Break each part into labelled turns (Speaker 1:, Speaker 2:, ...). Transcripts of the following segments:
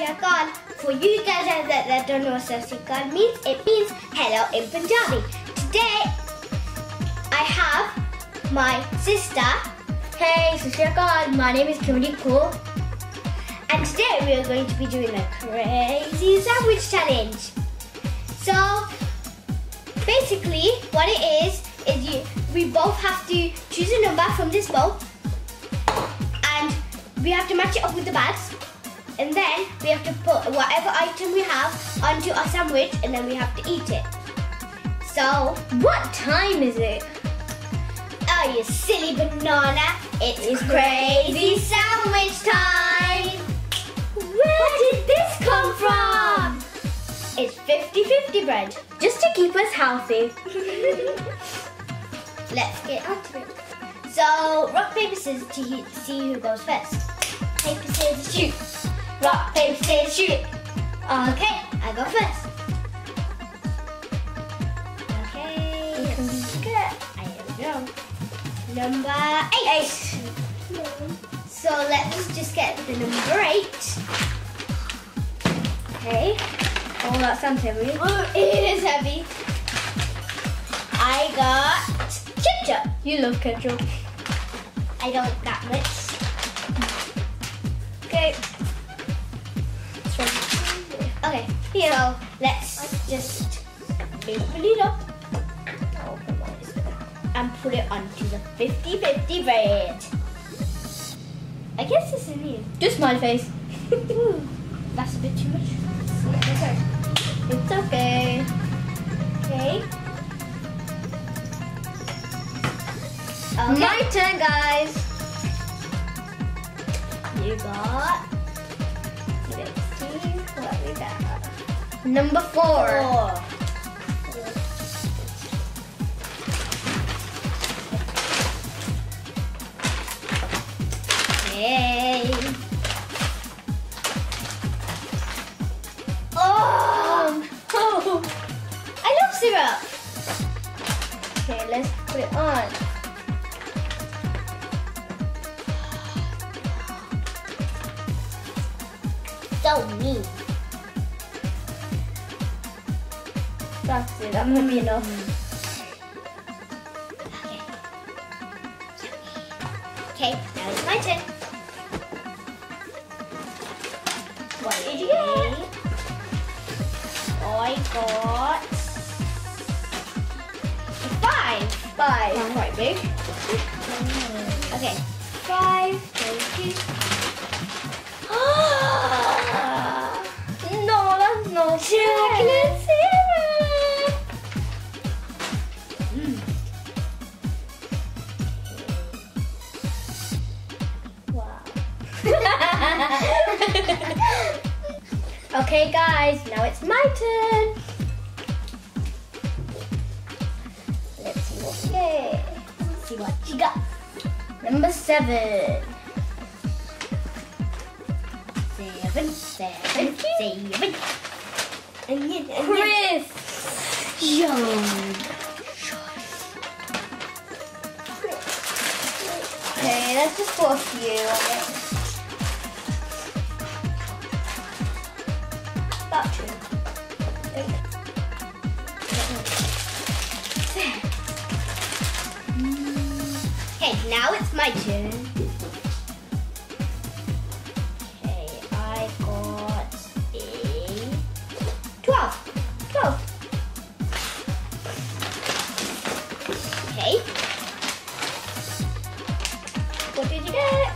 Speaker 1: Riya Kaur. For you guys that don't know what Sat Sri Akal means, it means hello in Punjabi. Today, I have my sister.
Speaker 2: Hey, Sat Sri Akal. My name is Kirandeep Kaur.
Speaker 1: And today we are going to be doing a crazy sandwich challenge. So, basically, what it is we both have to choose a number from this bowl. And we have to match it up with the bags. And then we have to put whatever item we have onto our sandwich and then we have to eat it. So,
Speaker 2: What time is it?
Speaker 1: oh, you silly banana, it's crazy sandwich time!
Speaker 2: Where did this come from?
Speaker 1: It's 50-50 bread.
Speaker 2: Just to keep us healthy.
Speaker 1: Let's get onto it. So, rock, paper, scissors to see who goes first. Paper, scissors, shoot. Rock, paper, scissors, shoot. Okay, I go first. Okay, let's get. Here we go. Number 8. So let's just get the number 8. Okay.
Speaker 2: Oh, that sounds heavy.
Speaker 1: Oh, it is heavy. I got ketchup.
Speaker 2: You love ketchup.
Speaker 1: I don't that much.
Speaker 2: Okay.
Speaker 1: Okay, here. So let's just open it up and put it onto the 50-50 bread. I guess this is new.
Speaker 2: Just smiley face.
Speaker 1: Ooh, that's a bit too much. Okay.
Speaker 2: It's okay.
Speaker 1: Okay.
Speaker 2: My turn, guys.
Speaker 1: You got. Let's see what we got.
Speaker 2: Number 4.
Speaker 1: 4. Yay! Oh! I love syrup!
Speaker 2: Okay, let's put it on.
Speaker 1: So mean.
Speaker 2: That's it. That might be enough.
Speaker 1: Okay, now it's my turn. What did you get? I got 5.
Speaker 2: 5.
Speaker 1: Quite big. Okay, 5, 2.
Speaker 2: No, that's not
Speaker 1: Chocolate syrup.
Speaker 2: Wow. Okay, guys, now it's my turn. Let's see what we get.
Speaker 1: Let's see what you got.
Speaker 2: Number 7.
Speaker 1: 7, 7, 7. Onion.
Speaker 2: Crisp.
Speaker 1: Yum.
Speaker 2: Okay, let's just put a few on it. About 2.
Speaker 1: Okay, now it's my turn. Okay, I got a 12. 12. Okay. What did you get?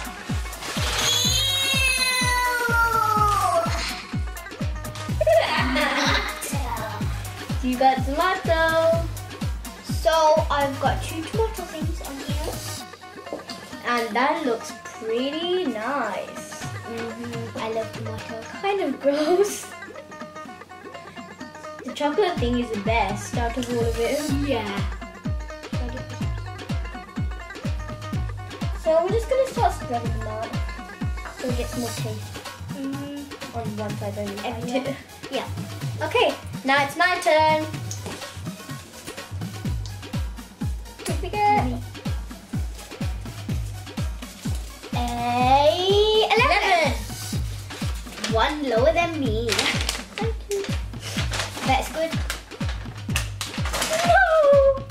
Speaker 2: You got tomato.
Speaker 1: So I've got 2 tomato things on here.
Speaker 2: And that looks pretty nice.
Speaker 1: I love tomato.
Speaker 2: Kind of gross. The chocolate thing is the best out of all of it.
Speaker 1: Yeah.
Speaker 2: So we're just going to start spreading them out so it gets more taste on one side only.
Speaker 1: Yeah.
Speaker 2: Okay, now it's my turn. What we get?
Speaker 1: 11. 1 slower than me. Thank you. That's good. No!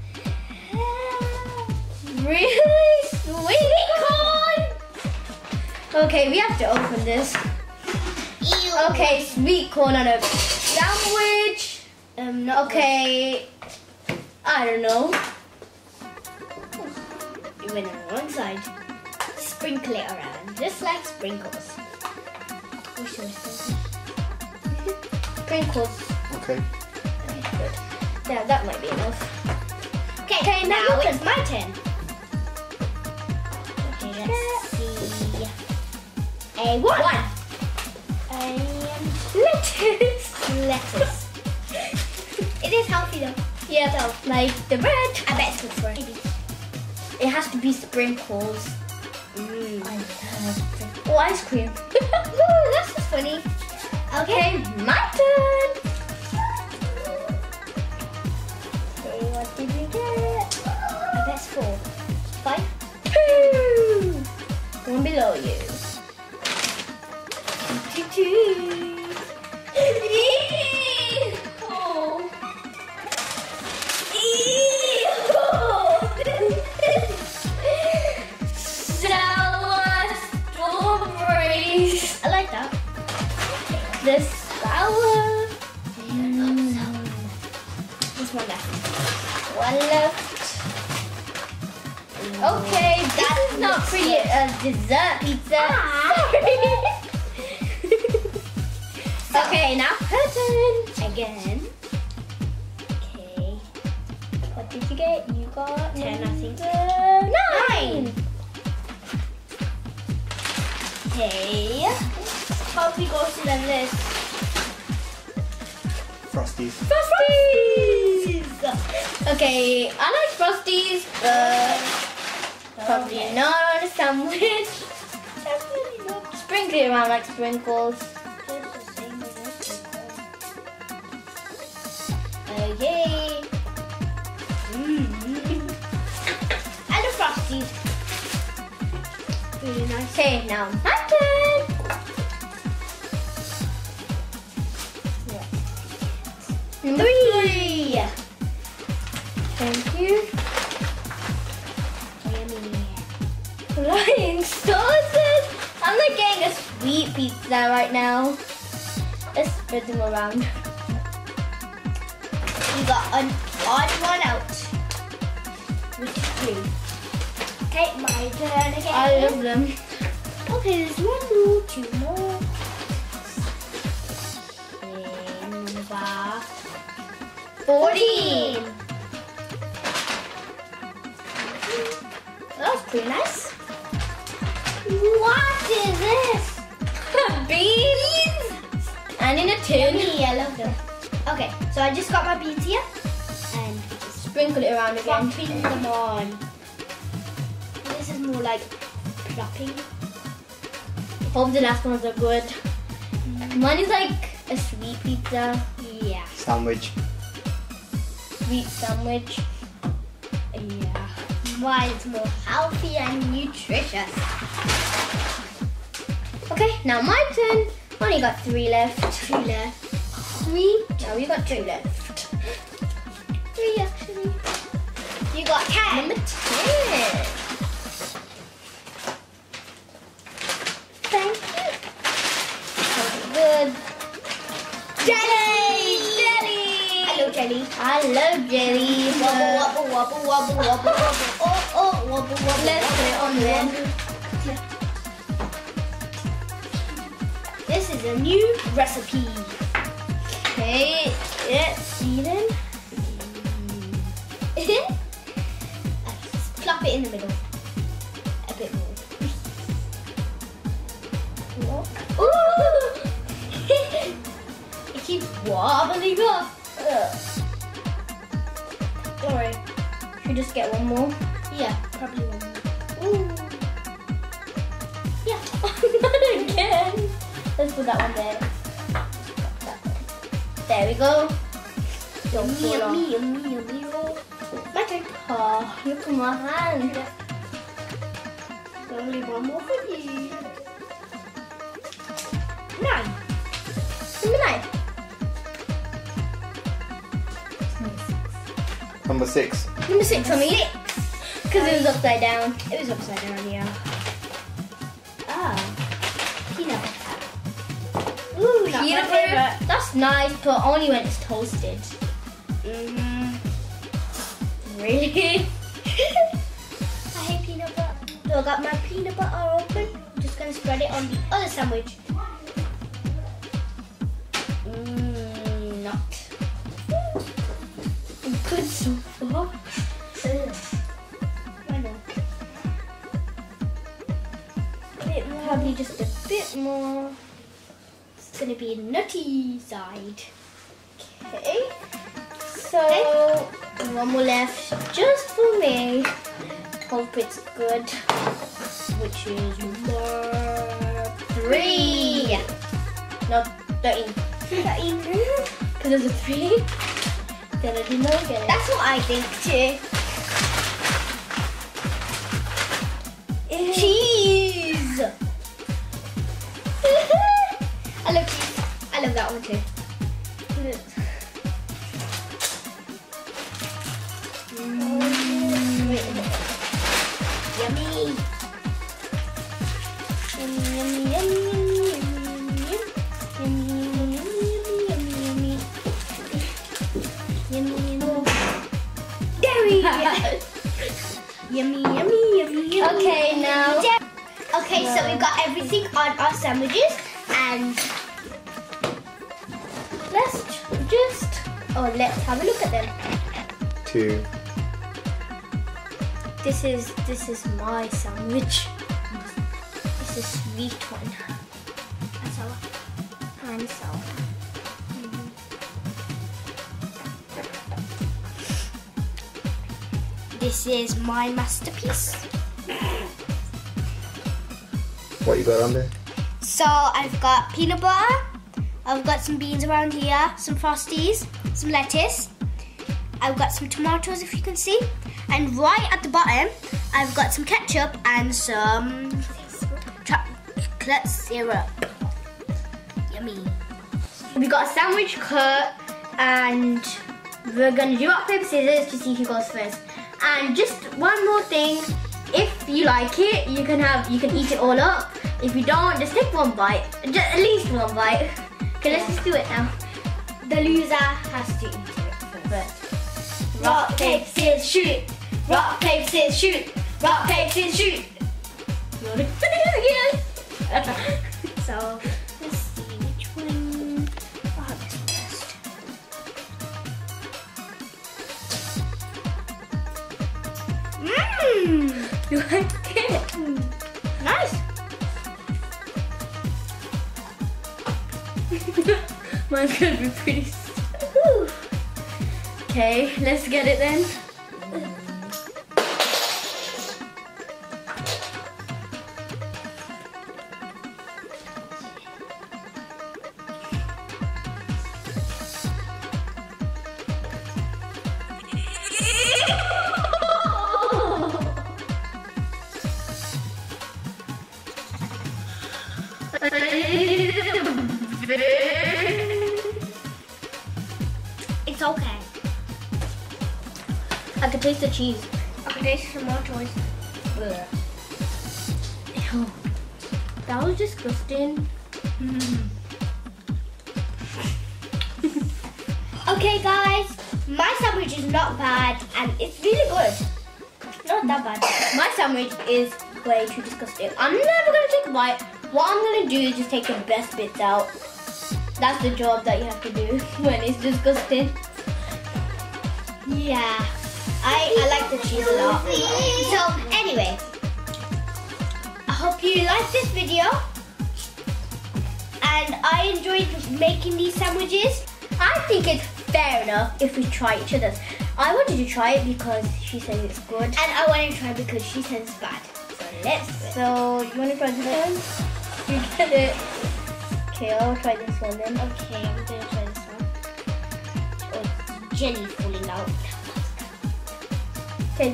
Speaker 1: Really? Sweet corn? Okay, we have to open this.
Speaker 2: Ew.
Speaker 1: Okay, sweet corn on a sandwich. Okay. I don't know. You went on the wrong side. Sprinkle it around, just like sprinkles. We should sprinkles.
Speaker 3: Okay.
Speaker 1: Okay, good. Yeah, that might be enough.
Speaker 2: Okay,
Speaker 1: Now it's my turn.
Speaker 2: Okay, let's see.
Speaker 1: A one. Lettuce.
Speaker 2: Lettuce.
Speaker 1: It is healthy though. Yeah, so like the bread.
Speaker 2: I bet it's good for it.
Speaker 1: It has to be sprinkles.
Speaker 2: I love
Speaker 1: Oh, ice cream. Ooh, that's just funny. Okay, my turn. Okay, what did we get?
Speaker 2: I bet it's 4.
Speaker 1: 5. 2. One below you. 2. Oh. Sour strawberries. I like that. The sour. This one left. One left. Okay, that is not pretty dessert pizza. Okay, now her turn again. Okay. What did you get? You got
Speaker 2: 10, I think.
Speaker 1: 9. Okay. How we go to the list?
Speaker 3: Frosties.
Speaker 1: Frosties! Okay, I like Frosties, but probably not on a sandwich. Definitely not. Sprinkle it around like sprinkles. Okay. And a Frosties. Really nice. Okay, now my turn. Number 3. Thank you.
Speaker 2: Yummy.
Speaker 1: Flying sauces. I'm like getting a sweet pizza right now. Let's spread them around. We got an odd one out. Which is 3.
Speaker 2: Okay, my turn again.
Speaker 1: I love them.
Speaker 2: Okay, there's 1 more, 2 more.
Speaker 1: Number 14. That was pretty nice.
Speaker 2: What is this?
Speaker 1: Beans! And in a tin.
Speaker 2: Yummy, I love them.
Speaker 1: Okay, so I just got my beans here. And just sprinkle it around again.
Speaker 2: Plopping them on.
Speaker 1: This is more like plopping. Hope the last ones are good. Mine is like a sweet pizza.
Speaker 2: Yeah.
Speaker 3: Sandwich.
Speaker 1: Sweet sandwich.
Speaker 2: Yeah. Mine's more healthy and nutritious.
Speaker 1: Okay, now my turn. Only got 3 left.
Speaker 2: 2 left.
Speaker 1: 3. Now we got 2 left.
Speaker 2: 3 actually. You got 10.
Speaker 1: Number 10. Thank you. Good. Jelly! Jelly!
Speaker 2: I love jelly.
Speaker 1: I love jelly.
Speaker 2: Wobble, wobble, wobble, wobble, wobble, wobble. Oh, wobble, wobble.
Speaker 1: Let's put it on there.
Speaker 2: This is a new recipe.
Speaker 1: Okay, it's sealing.
Speaker 2: Plop it in the middle. A bit more.
Speaker 1: Ooh!
Speaker 2: It keeps wobbling up.
Speaker 1: Don't worry. Should we just get one more?
Speaker 2: Yeah, probably one more.
Speaker 1: Ooh.
Speaker 2: Yeah.
Speaker 1: Not again. Let's put that one there. There we go. Don't fall off.
Speaker 2: Yummy. My turn.
Speaker 1: Oh, look at my hand.
Speaker 2: Only one more for you. 9.
Speaker 3: Number 6.
Speaker 2: Number 6 for me. Because it was upside down.
Speaker 1: It was upside down, yeah. Ah, peanut butter. Ooh, not
Speaker 2: Peanut
Speaker 1: my
Speaker 2: butter.
Speaker 1: favorite.
Speaker 2: That's nice, but only when it's toasted. Really?
Speaker 1: I hate peanut butter. So I got my peanut butter open. I'm just gonna spread it on the other sandwich. Not
Speaker 2: Good so far.
Speaker 1: why not?
Speaker 2: Probably just a bit more.
Speaker 1: It's gonna be a nutty side.
Speaker 2: Okay. So, one more left just for me. Hope it's good. Which is number 3. No, 13.
Speaker 1: 13.
Speaker 2: Because there's a 3. Then I did not get it.
Speaker 1: That's what I think too.
Speaker 2: Cheese!
Speaker 1: I love cheese. I love that one too. Yummy. Dairy. Yummy, yummy, yummy, yummy.
Speaker 2: Okay, now.
Speaker 1: Okay, so we've got everything on our sandwiches, and let's let's have a look at them.
Speaker 3: 2.
Speaker 2: This is my sandwich. This is sweet one.
Speaker 1: And sour.
Speaker 2: And sour.
Speaker 1: This is my masterpiece.
Speaker 3: What you got on there?
Speaker 1: So I've got peanut butter, I've got some beans around here, some Frosties, some lettuce, I've got some tomatoes if you can see, and right at the bottom I've got some ketchup and some chocolate syrup. Yummy.
Speaker 2: We got a sandwich cut, and we're gonna do rock paper scissors to see who goes first. And just one more thing, if you like it, you can eat it all up. If you don't, just take one bite, just at least one bite. Okay, let's just do it now.
Speaker 1: The loser has to eat it first.
Speaker 2: Rock, paper, scissors, shoot. Rock, paper, scissors, shoot. Rock, paper, scissors, shoot. You want to do it again?
Speaker 1: So let's see which one. I'll have this one first.
Speaker 2: You like it?
Speaker 1: Nice.
Speaker 2: Mine's gonna be pretty. Okay, let's get it then.
Speaker 1: It's okay.
Speaker 2: I can taste the cheese.
Speaker 1: I can taste some more toys.
Speaker 2: Ew. That was disgusting.
Speaker 1: Okay guys, my sandwich is not bad and it's really good. Not that bad.
Speaker 2: My sandwich is way too disgusting. I'm never gonna take a bite. What I'm gonna do is just take the best bits out. That's the job that you have to do when it's disgusting.
Speaker 1: Yeah, I like the cheese a lot. So anyway, I hope you liked this video and I enjoyed making these sandwiches.
Speaker 2: I think it's fair enough if we try each other's. I wanted to try it because she said it's good.
Speaker 1: And I want to try because she said it's bad. So let's do it.
Speaker 2: So, you want to try this one? You get it. Okay, I'll try this one then.
Speaker 1: Okay, I'm going to try this one. Oh, it's jelly falling out.
Speaker 2: Okay.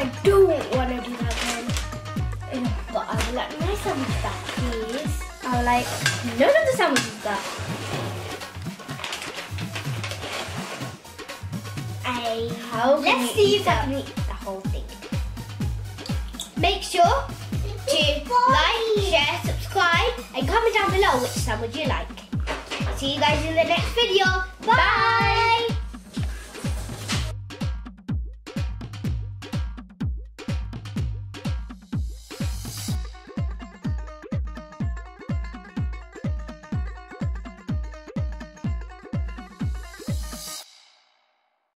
Speaker 1: I don't want to do that again. But I would like my sandwich back, please.
Speaker 2: I would like none of the sandwiches back.
Speaker 1: Let's see if I can eat the whole thing. Make sure to like, share, subscribe, and comment down below which sandwich you like. See you guys in the next video. Bye!